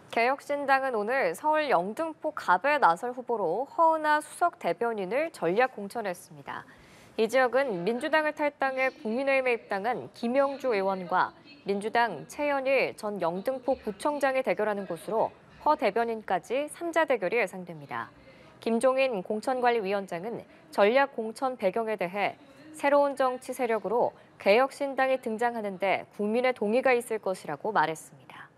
개혁신당은 오늘 서울 영등포 갑에 나설 후보로 허은하 수석 대변인을 전략 공천했습니다. 이 지역은 민주당을 탈당해 국민의힘에 입당한 김영주 의원과 민주당 최현일 전 영등포 구청장이 대결하는 곳으로 허 대변인까지 3자 대결이 예상됩니다. 김종인 공천관리위원장은 전략 공천 배경에 대해 새로운 정치 세력으로 개혁신당이 등장하는데 국민의 동의가 있을 것이라고 말했습니다.